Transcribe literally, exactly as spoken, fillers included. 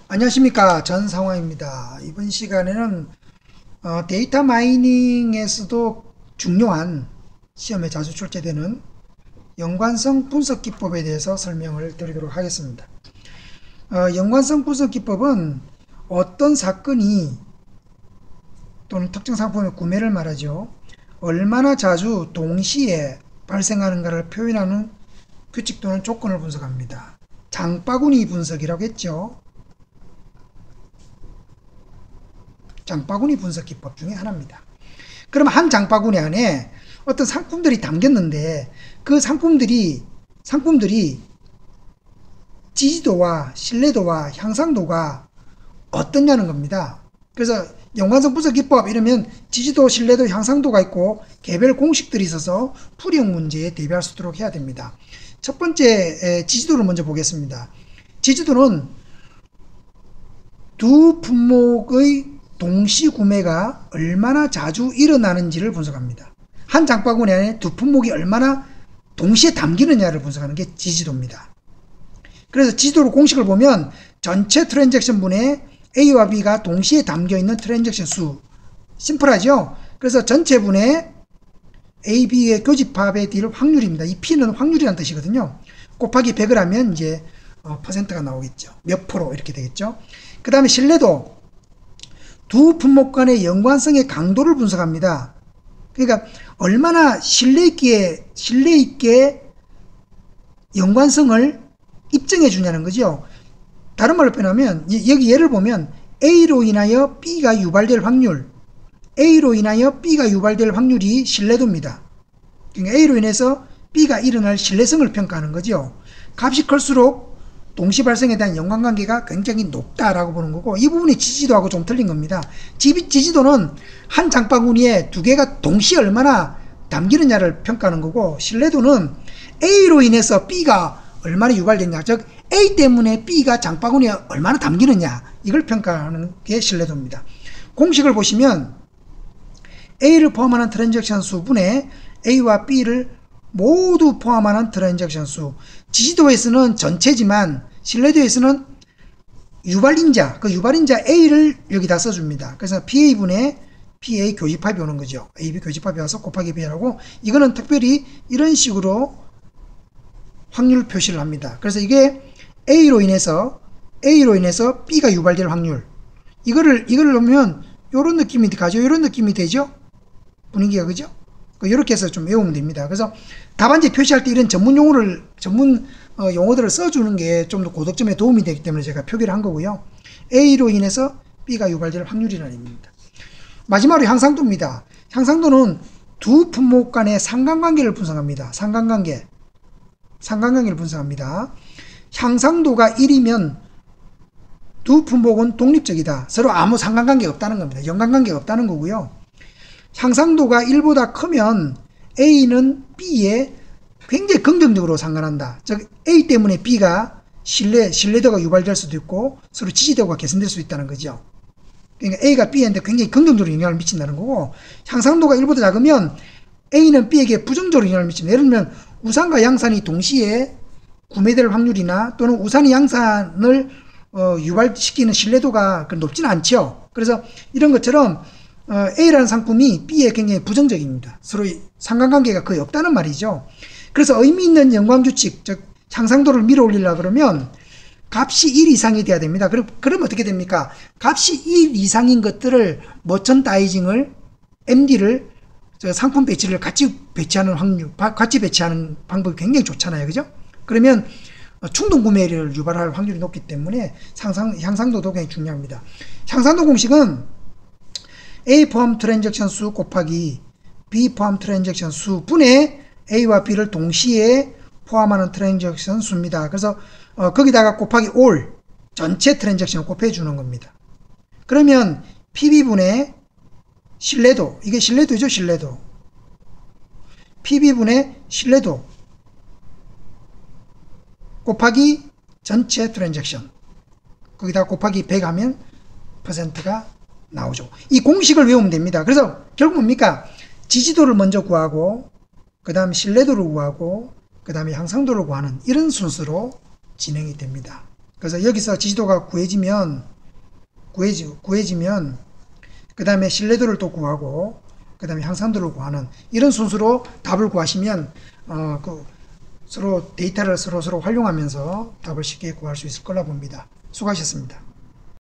안녕하십니까, 전상화입니다. 이번 시간에는 어, 데이터 마이닝에서도 중요한 시험에 자주 출제되는 연관성 분석 기법에 대해서 설명을 드리도록 하겠습니다. 어, 연관성 분석 기법은 어떤 사건이 또는 특정 상품의 구매를 말하죠, 얼마나 자주 동시에 발생하는가를 표현하는 규칙 또는 조건을 분석합니다. 장바구니 분석이라고 했죠. 장바구니 분석 기법 중에 하나입니다. 그럼 한 장바구니 안에 어떤 상품들이 담겼는데 그 상품들이 상품들이 지지도와 신뢰도와 향상도가 어떻냐는 겁니다. 그래서 연관성 분석 기법 이러면 지지도, 신뢰도, 향상도가 있고 개별 공식들이 있어서 풀이형 문제에 대비할 수 있도록 해야 됩니다. 첫 번째 지지도를 먼저 보겠습니다. 지지도는 두 품목의 동시 구매가 얼마나 자주 일어나는지를 분석합니다. 한 장바구니 안에 두 품목이 얼마나 동시에 담기느냐를 분석하는 게 지지도입니다. 그래서 지지도로 공식을 보면 전체 트랜잭션 분의 A와 B가 동시에 담겨있는 트랜잭션 수, 심플하죠? 그래서 전체 분의 A, B의 교집합에 될 확률입니다. 이 P는 확률이라는 뜻이거든요. 곱하기 백을 하면 이제 어, 퍼센트가 나오겠죠. 몇 프로 이렇게 되겠죠. 그 다음에 신뢰도, 두 품목 간의 연관성의 강도를 분석합니다. 그러니까 얼마나 신뢰있게 신뢰있게 연관성을 입증해 주냐는 거죠. 다른 말로 표현하면 여기 예를 보면 A로 인하여 B가 유발될 확률, A로 인하여 B가 유발될 확률이 신뢰도입니다. 그러니까 A로 인해서 B가 일어날 신뢰성을 평가하는 거죠. 값이 클수록 동시 발생에 대한 연관관계가 굉장히 높다라고 보는 거고, 이 부분이 지지도하고 좀 틀린 겁니다. 지지도는 한 장바구니에 두 개가 동시에 얼마나 담기느냐를 평가하는 거고, 신뢰도는 A로 인해서 B가 얼마나 유발됐냐, 즉 A 때문에 B가 장바구니에 얼마나 담기느냐, 이걸 평가하는 게 신뢰도입니다. 공식을 보시면 A를 포함하는 트랜잭션 수분의 A와 B를 모두 포함하는 트랜잭션 수, 지지도에서는 전체지만 신뢰도에서는 유발인자, 그 유발인자 A를 여기다 써줍니다. 그래서 피에이분의 피에이 교집합이 오는 거죠. 에이비 교집합이 와서 곱하기 B라고, 이거는 특별히 이런 식으로 확률 표시를 합니다. 그래서 이게 A로 인해서 A로 인해서 B가 유발될 확률, 이거를 이걸 넣으면 이런 느낌이 가죠. 이런 느낌이 되죠. 분위기가, 그죠? 이렇게 해서 좀 외우면 됩니다. 그래서 답안지 표시할 때 이런 전문 용어를, 전문 어, 용어들을 써주는 게 좀 더 고득점에 도움이 되기 때문에 제가 표기를 한 거고요. A로 인해서 B가 유발될 확률이라는 의미입니다. 마지막으로 향상도입니다. 향상도는 두 품목 간의 상관관계를 분석합니다. 상관관계. 상관관계를 분석합니다. 향상도가 일이면 두 품목은 독립적이다. 서로 아무 상관관계가 없다는 겁니다. 연관관계가 없다는 거고요. 향상도가 일보다 크면 A는 B에 굉장히 긍정적으로 상관한다. 즉 A 때문에 B가 신뢰, 신뢰도가 유발될 수도 있고 서로 지지도가 개선될 수 있다는 거죠. 그러니까 A가 B한테 굉장히 긍정적으로 영향을 미친다는 거고, 향상도가 일보다 작으면 A는 B에게 부정적으로 영향을 미친다. 예를 들면 우산과 양산이 동시에 구매될 확률이나 또는 우산이 양산을 어, 유발시키는 신뢰도가 높지는 않죠. 그래서 이런 것처럼 어, A라는 상품이 B에 굉장히 부정적입니다. 서로 상관관계가 거의 없다는 말이죠. 그래서 의미 있는 연관규칙, 즉 향상도를 밀어 올리려고 그러면 값이 일 이상이 돼야 됩니다. 그럼, 그럼 어떻게 됩니까? 값이 일 이상인 것들을 머천다이징을, 엠디를, 상품 배치를 같이 배치하는 확률, 같이 배치하는 방법이 굉장히 좋잖아요. 그죠? 그러면 충동 구매를 유발할 확률이 높기 때문에 상상, 향상도도 굉장히 중요합니다. 향상도 공식은 A 포함 트랜잭션 수 곱하기 B 포함 트랜잭션 수 분의 A와 B를 동시에 포함하는 트랜잭션 수입니다. 그래서 어, 거기다가 곱하기 all, 전체 트랜잭션을 곱해주는 겁니다. 그러면 피비분의 신뢰도, 이게 신뢰도죠. 신뢰도. 피비분의 신뢰도 곱하기 전체 트랜잭션, 거기다가 곱하기 백 하면 퍼센트가 나오죠. 이 공식을 외우면 됩니다. 그래서 결국 뭡니까? 지지도를 먼저 구하고 그 다음 신뢰도를 구하고 그 다음에 향상도를 구하는 이런 순서로 진행이 됩니다. 그래서 여기서 지지도가 구해지면 구해지, 구해지면 그 다음에 신뢰도를 또 구하고 그 다음에 향상도를 구하는 이런 순서로 답을 구하시면 어, 그 서로 데이터를 서로 서로 활용하면서 답을 쉽게 구할 수 있을 거라 봅니다. 수고하셨습니다.